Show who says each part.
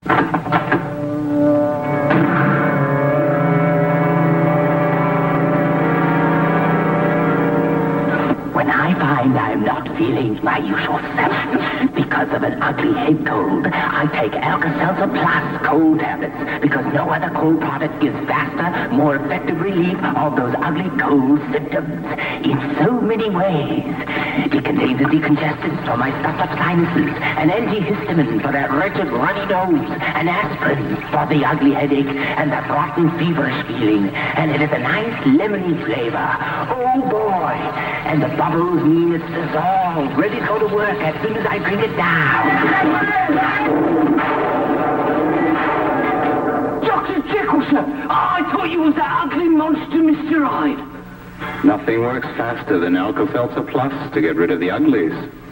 Speaker 1: When I find I'm not feeling my usual self because of an ugly head cold, I take Alka Seltzer Plus cold tablets because no other cold product gives faster, more effective relief of those ugly cold symptoms in so many ways. It contains a decongestant for my stuffed-up sinuses, an antihistamine for that wretched runny nose, an aspirin for the ugly headache and that rotten feverish feeling, and it has a nice lemony flavor. Oh boy! And the bubbles mean it's dissolved, ready to go to work as soon as I drink it down.
Speaker 2: Dr. Jekyll, sir! Oh, I thought you was that ugly monster, Mr. Hyde.
Speaker 3: Nothing works faster than Alka Seltzer Plus to get rid of the uglies.